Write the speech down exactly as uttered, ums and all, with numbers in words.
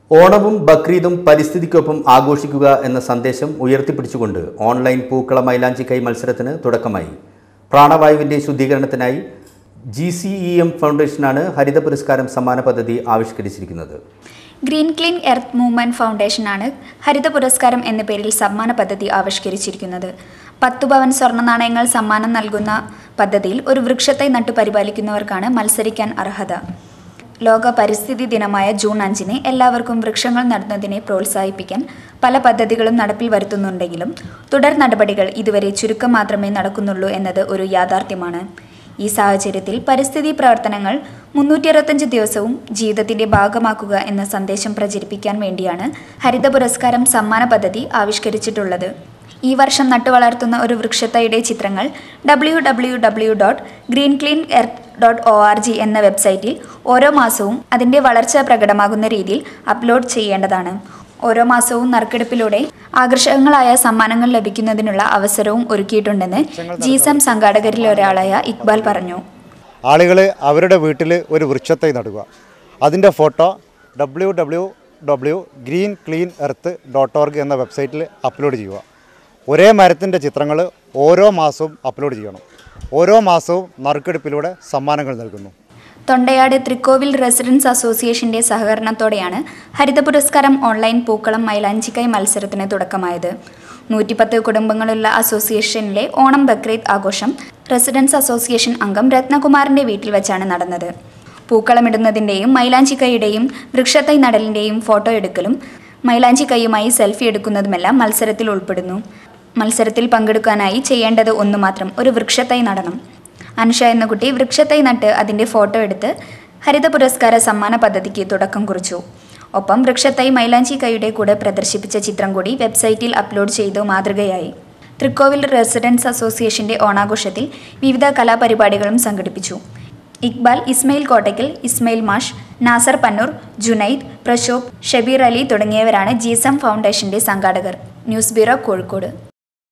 ഓണവും ബക്രീദും പരിസ്ഥിതിക്കൊപ്പം ആഘോഷിക്കുക എന്ന സന്ദേശം ഉയർത്തിപ്പിടിച്ചുകൊണ്ട് ഓൺലൈൻ പൂക്കള മൈലാഞ്ചിക്കൈ മത്സരത്തിന് തുടക്കമായി. പ്രാണവായുവിന്റെ ശുദ്ധീകരണത്തിനായി ജി സി ഇ എം ഫൗണ്ടേഷനാണ് ഹരിത പുരസ്കാരം സമ്മാന പദ്ധതി ആവിഷ്കരിച്ചിരിക്കുന്നത്. ഗ്രീൻ ക്ലീൻ എർത്ത് മൂവ്മെന്റ് ഫൗണ്ടേഷനാണ് ഹരിത പുരസ്കാരം എന്ന പേരിൽ സമ്മാന പദ്ധതി ആവിഷ്കരിച്ചിരിക്കുന്നത്. പത്തു പവൻ സ്വർണ്ണ നാണയങ്ങൾ സമ്മാനം നൽകുന്ന പദ്ധതിയിൽ ഒരു വൃക്ഷത്തെ നട്ടു പരിപാലിക്കുന്നവർക്കാണ് മത്സരിക്കാൻ അർഹത. ലോക പരിസ്ഥിതി ദിനമായ ജൂൺ അഞ്ചിന് എല്ലാവർക്കും വൃക്ഷങ്ങൾ നടുന്നതിനെ പ്രോത്സാഹിപ്പിക്കാൻ പല പദ്ധതികളും നടപ്പിൽ വരുത്തുന്നുണ്ടെങ്കിലും തുടർ നടപടികൾ ഇതുവരെ ചുരുക്കം മാത്രമേ നടക്കുന്നുള്ളൂ എന്നത് ഒരു യാഥാർത്ഥ്യമാണ്. ഈ സാഹചര്യത്തിൽ പരിസ്ഥിതി പ്രവർത്തനങ്ങൾ മുന്നൂറ്റി അറുപത്തഞ്ച് ദിവസവും ജീവിതത്തിന്റെ ഭാഗമാക്കുക എന്ന സന്ദേശം പ്രചരിപ്പിക്കാൻ വേണ്ടിയാണ് ഹരിത പുരസ്കാരം സമ്മാന പദ്ധതി ആവിഷ്കരിച്ചിട്ടുള്ളത്. ഈ വർഷം നട്ടുവളർത്തുന്ന ഒരു വൃക്ഷത്തൈയുടെ ചിത്രങ്ങൾ W W W dot green clean earth dot O R G എന്ന വെബ്സൈറ്റിൽ ഓരോ മാസവും അതിൻ്റെ വളർച്ച പ്രകടമാകുന്ന രീതിയിൽ അപ്ലോഡ് ചെയ്യേണ്ടതാണ്. ഓരോ മാസവും നറുക്കെടുപ്പിലൂടെ ആകർഷകങ്ങളായ സമ്മാനങ്ങൾ ലഭിക്കുന്നതിനുള്ള അവസരവും ഒരുക്കിയിട്ടുണ്ടെന്ന് ജിസം സംഘാടകരിൽ ഒരാളായ ഇക്ബാൽ പറഞ്ഞു. ആളുകൾ അവരുടെ വീട്ടിൽ ഒരു വൃക്ഷത്തൈ നടുക, അതിൻ്റെ photo W W W green clean earth dot org എന്ന വെബ്സൈറ്റിൽ അപ്ലോഡ് ചെയ്യുക. ഒരേ മരത്തിൻ്റെ ചിത്രങ്ങൾ ഓരോ മാസവും അപ്ലോഡ് ചെയ്യണം. ഓരോ മാസവും നറുക്കെടുപ്പിലൂടെ സമ്മാനങ്ങൾ നൽകുന്നു. തൊണ്ടയാട് തൃക്കോവിൽ റെസിഡൻസ് അസോസിയേഷന്റെ സഹകരണത്തോടെയാണ് ഹരിത പുരസ്കാരം ഓൺലൈൻ പൂക്കളം മൈലാഞ്ചിക്കൈ മത്സരത്തിന് തുടക്കമായത്. നൂറ്റിപ്പത്ത് കുടുംബങ്ങളുള്ള അസോസിയേഷനിലെ ഓണം ബക്രീദ് ആഘോഷം റെസിഡൻസ് അസോസിയേഷൻ അംഗം രത്നകുമാറിന്റെ വീട്ടിൽ വെച്ചാണ് നടന്നത്. പൂക്കളമിടുന്നതിൻ്റെയും മൈലാഞ്ചിക്കൈയുടെയും വൃക്ഷത്തൈ നടലിൻ്റെയും ഫോട്ടോ എടുക്കലും മൈലാഞ്ചിക്കൈയുമായി സെൽഫി എടുക്കുന്നതുമെല്ലാം മത്സരത്തിൽ ഉൾപ്പെടുന്നു. മത്സരത്തിൽ പങ്കെടുക്കാനായി ചെയ്യേണ്ടത് ഒന്നു മാത്രം, ഒരു വൃക്ഷത്തൈ നടണം. അനുഷ എന്ന കുട്ടി വൃക്ഷത്തൈ നട്ട് അതിൻ്റെ ഫോട്ടോ എടുത്ത് ഹരിത പുരസ്കാര സമ്മാന പദ്ധതിക്ക് തുടക്കം കുറിച്ചു. ഒപ്പം വൃക്ഷത്തൈ മൈലാഞ്ചിക്കൈയുടെ കൂടെ പ്രദർശിപ്പിച്ച ചിത്രം കൂടി വെബ്സൈറ്റിൽ അപ്ലോഡ് ചെയ്തു മാതൃകയായി. തൃക്കോവിൽ റെസിഡൻസ് അസോസിയേഷന്റെ ഓണാഘോഷത്തിൽ വിവിധ കലാപരിപാടികളും സംഘടിപ്പിച്ചു. ഇക്ബാൽ, ഇസ്മയിൽ കോട്ടയ്ക്കൽ, ഇസ്മയിൽ മാഷ്, നാസർ പന്നൂർ, ജുനൈദ്, പ്രശോഭ്, ഷബീർ അലി തുടങ്ങിയവരാണ് ജിസം ഫൗണ്ടേഷന്റെ സംഘാടകർ. News bureau, Kozhikode.